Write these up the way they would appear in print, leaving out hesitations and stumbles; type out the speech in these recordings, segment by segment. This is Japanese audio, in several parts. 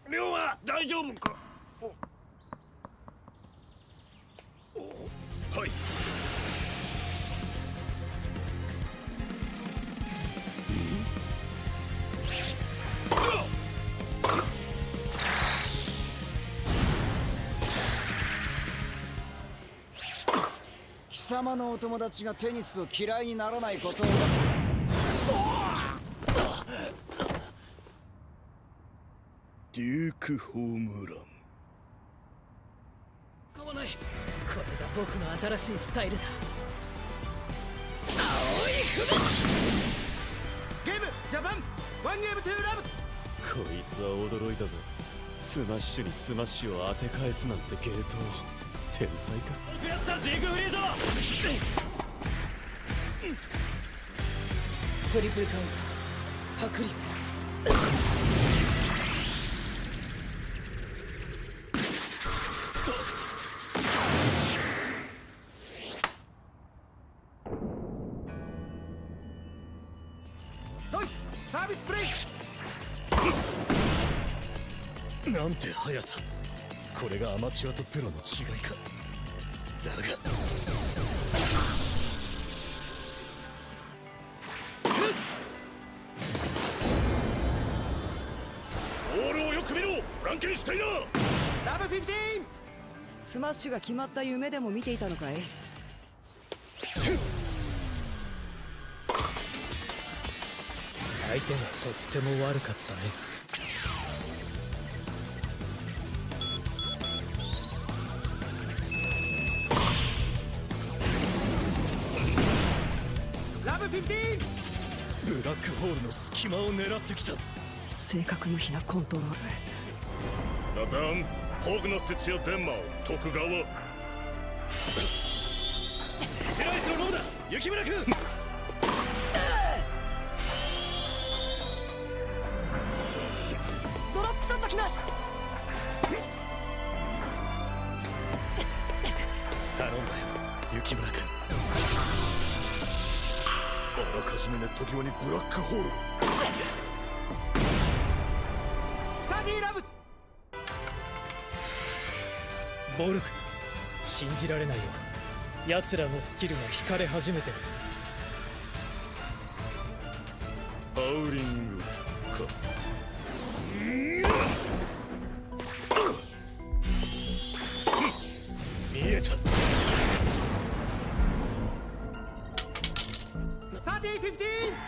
龍馬大丈夫か？はい。 貴様のお友達がテニスを嫌いにならないことを。 デュークホームラン。 使わない。これが僕の新しいスタイルだ。青い吹雪。 ゲームジャパンワンゲームトゥーラブ。 こいつは驚いたぞ。スマッシュにスマッシュを当て返すなんて芸当天才か。 やったジグフリード。 トリプルカウンターパクリ。 ドイツサービスプレイ。 なんて速さ。これがアマチュアとプロの違いか。だがボールをよく見ろ。ランケンしたいな。 ラブ15。 スマッシュが決まった夢でも見ていたのかい？ 相手がとっても悪かったね。 ラブ15。 ブラックホールの隙間を狙ってきた。 正確無比なコントロール。 ダダンホーグの鉄やデンマー徳川。 白石のローだ雪村君。 ドロップショットきます。 頼んだよ雪村君。あらかじめネット際にブラックホール。 サディラブ。 ボルク、信じられないよ。奴らのスキルが引かれ始めてる。 ハウリングか。 見えた。 サディ15。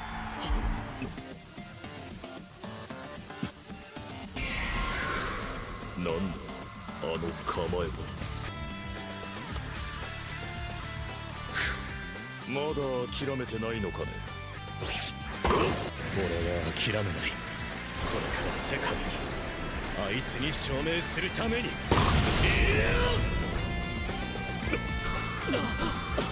なんだあの構えは。まだ諦めてないのかね。 俺は諦めない。これから世界にあいつに証明するために。